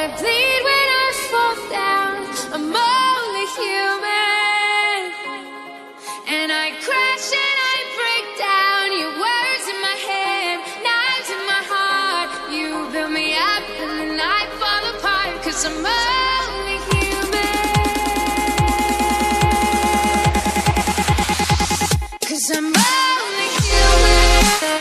I bleed when I fall down. I'm only human. And I crash and I break down. Your words in my head, knives in my heart. You build me up and then I fall apart. 'Cause I'm only human. 'Cause I'm only human.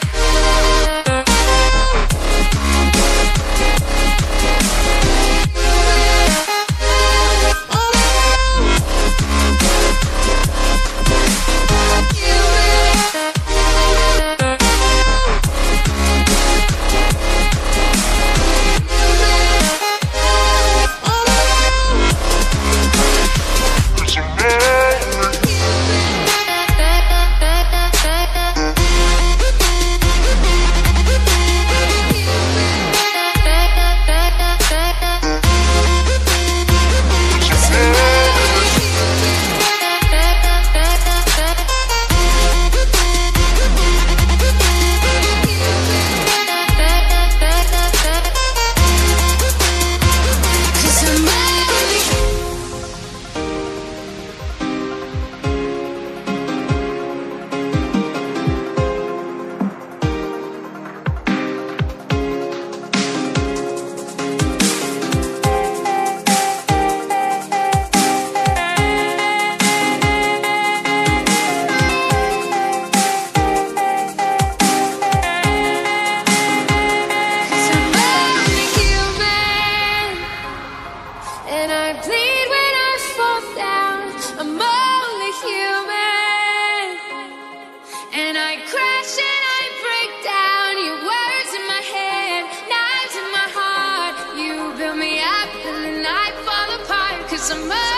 And I bleed when I fall down. I'm only human. And I crash and I break down. Your words in my head, knives in my heart. You build me up and then I fall apart. 'Cause I'm